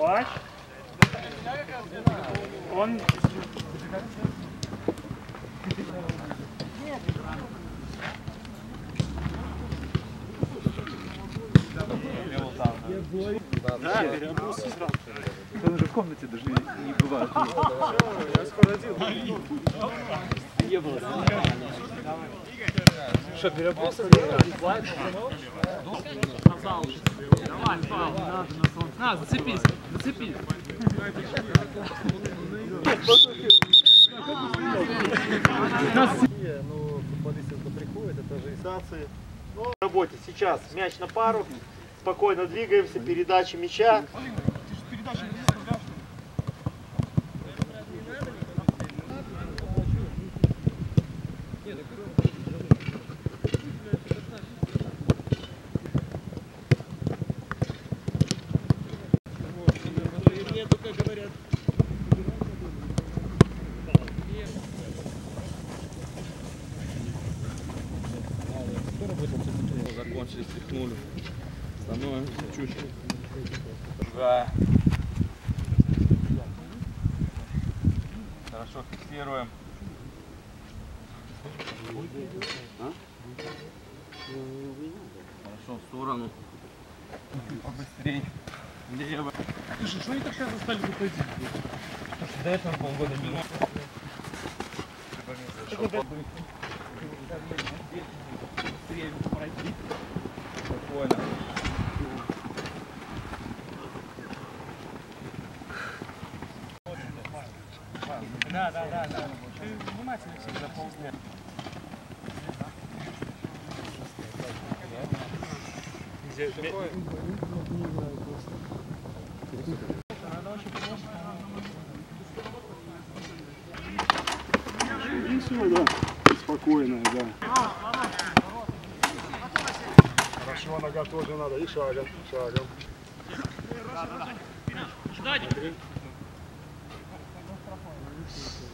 Ковач. Он... Да, переобулся сразу. Он уже в комнате даже не бывает. Я скоро родил. Не было. Что, переобулся? Давай, на, зацепись, зацепись. Ну, футболисты приходят, это же инициации. В работе сейчас мяч на пару, спокойно двигаемся, передача мяча. Закончили, стряхнули. Становимся чуть. Да. Хорошо фиксируем. Хорошо, в сторону. Побыстрее. Лево. Слушай, что они так сейчас стали выходить? Потому что до этого полгода не спокойно. Да. Ты внимательно всегда ползни. Единственное, да, спокойная, да. Хорошо, нога тоже надо, и шагом. Ждать.